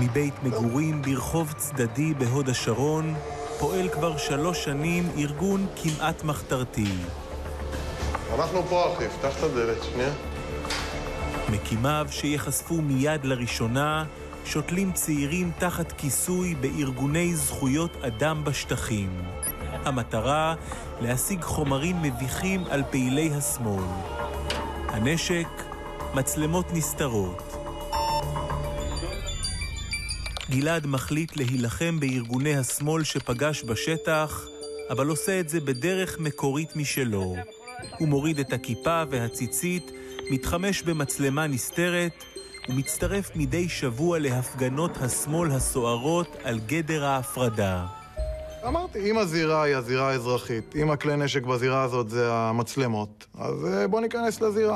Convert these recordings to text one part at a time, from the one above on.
מבית מגורים ברחוב צדדי בהוד השרון פועל כבר 3 שנים ארגון כמעט מחתרתי. אנחנו פה, אחי, פתח את הדלת, שנייה. מקימיו שיחשפו מיד לראשונה שותלים צעירים תחת כיסוי בארגוני זכויות אדם בשטחים. המטרה להשיג חומרים מביכים על פעילי השמאל. הנשק, מצלמות נסתרות. גלעד מחליט להילחם בארגוני השמאל שפגש בשטח, אבל עושה את זה בדרך מקורית משלו. הוא מוריד את הכיפה והציצית, מתחמש במצלמה נסתרת, ומצטרף מדי שבוע להפגנות השמאל הסוערות על גדר ההפרדה. אמרתי, אם הזירה היא הזירה האזרחית, אם הכלי נשק בזירה הזאת זה המצלמות, אז בוא ניכנס לזירה.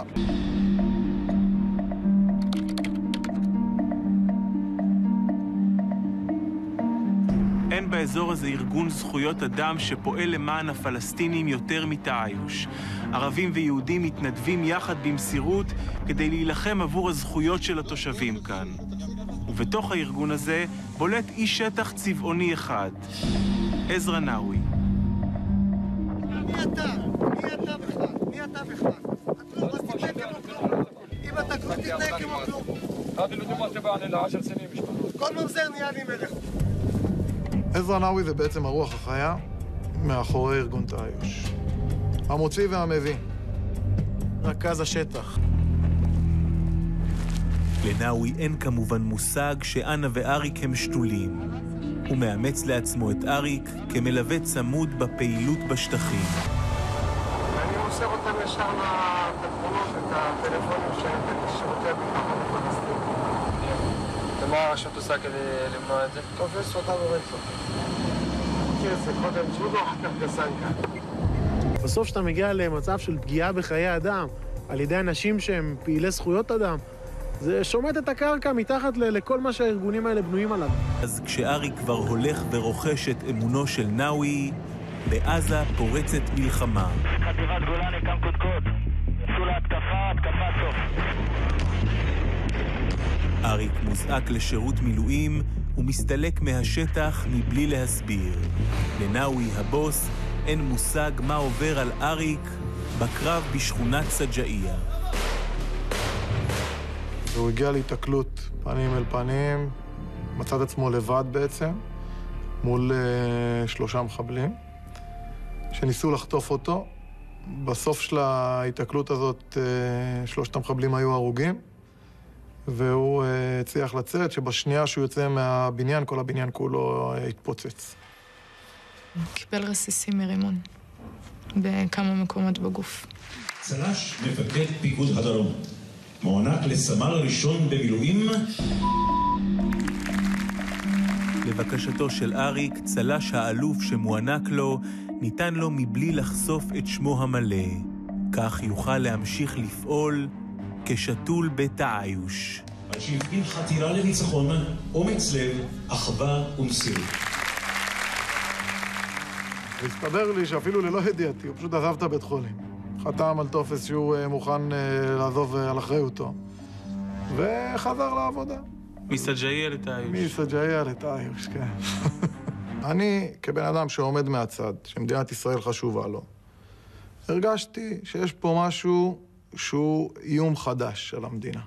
אין באזור הזה ארגון זכויות אדם שפועל למען הפלסטינים יותר מתעיוש. ערבים ויהודים מתנדבים יחד במסירות כדי להילחם עבור הזכויות של התושבים כאן. ובתוך הארגון הזה בולט איש שטח צבעוני אחד, עזרא נאווי. מי אתה? מי אתה בכלל? מי אתה בכלל? לא תתנהג כמו כלום. אם אתה לא תתנהג כמו כלום. כל ממזר נהיה לי מלך. עזרא נאווי זה בעצם הרוח החיה מאחורי ארגון תעיוש. המוציא והמביא. רכז השטח. לנאווי אין כמובן מושג שאנה ואריק הם שתולים. הוא מאמץ לעצמו את אריק כמלווה צמוד בפעילות בשטחים. אני מוסר אותם ישר לתמונות, את הטלפונים של שירותי הביטחון הפלסטיני. ומה הרשות עושה כדי למנוע את זה? תופס אותם ורצות. מכיר את זה קודם ג'ודו, אחר כך גסנקה. בסוף שאתה מגיע למצב של פגיעה בחיי אדם על ידי אנשים שהם פעילי זכויות אדם, זה שומט את הקרקע מתחת לכל מה שהארגונים האלה בנויים עליו. אז כשאריק כבר הולך ורוכש את אמונו של נאווי, בעזה פורצת מלחמה. חטיבת גולני, קם קודקוד. יצאו להתקפה, התקפה סוף. אריק מוזעק לשירות מילואים ומסתלק מהשטח מבלי להסביר. לנאווי הבוס אין מושג מה עובר על אריק בקרב בשכונת סג'אעיה. הוא הגיע להתקלות פנים אל פנים, מצא את עצמו לבד בעצם, מול 3 מחבלים, שניסו לחטוף אותו. בסוף של ההתקלות הזאת 3 המחבלים היו הרוגים, והוא הצליח לצאת, שבשנייה שהוא יוצא מהבניין, כל הבניין כולו התפוצץ. קיבל רסיסים מרימון בכמה מקומות בגוף. צל"ש מפקד פיקוד הדרום. מוענק לסמל ראשון במילואים. לבקשתו של אריק, צל"ש האלוף שמוענק לו ניתן לו מבלי לחשוף את שמו המלא. כך יוכל להמשיך לפעול כשתול בתעיוש. על שהפגין חתירה לניצחון, אומץ לב, אחווה ומסירות. והסתבר לי שאפילו ללא ידיעתי, הוא פשוט עזב את הבית חולים. חתם על טופס שהוא מוכן לעזוב על אחריותו, וחזר לעבודה. מסג'אעיה לתעיוש. מסג'אעיה לתעיוש, כן. אני, כבן אדם שעומד מהצד, שמדינת ישראל חשובה לו, הרגשתי שיש פה משהו שהוא איום חדש על המדינה.